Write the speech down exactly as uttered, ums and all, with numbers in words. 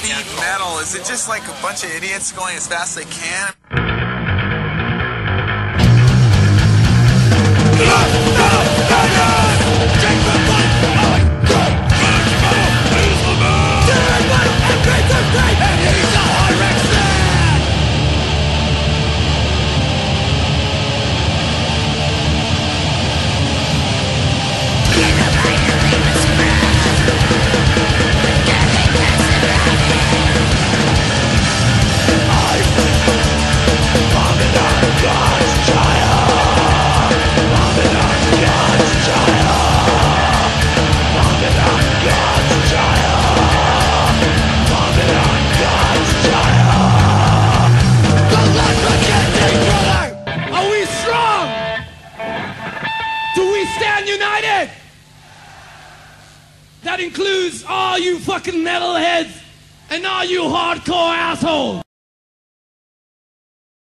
speed metal? Is it just like a bunch of idiots going as fast as they can? Stand united! That includes all you fucking metalheads and all you hardcore assholes!